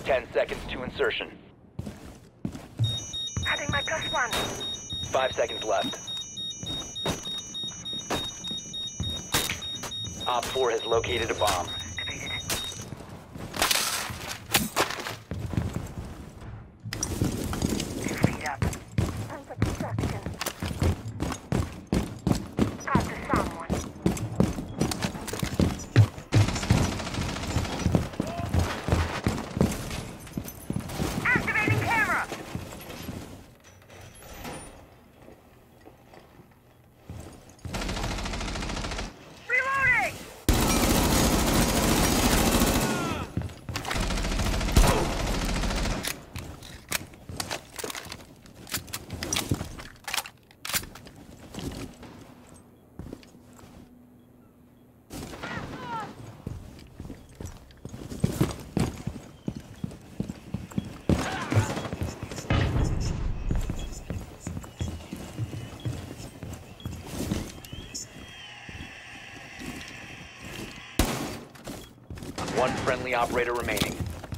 10 seconds to insertion. Adding my +1. 5 seconds left. Op 4 has located a bomb. Speed up. Under construction. Got to someone. Activating camera. Reloading. One friendly operator remaining.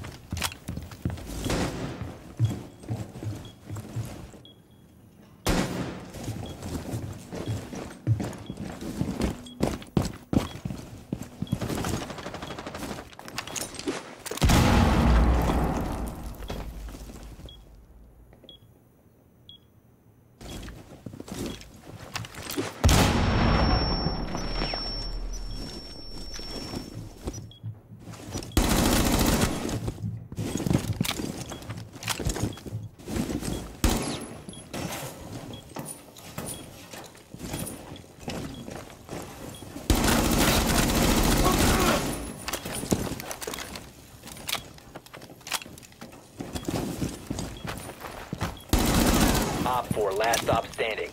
Op 4, last stop standing.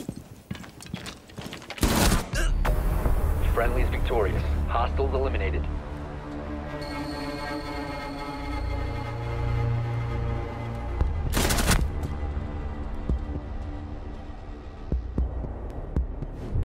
Friendly's victorious. Hostiles eliminated.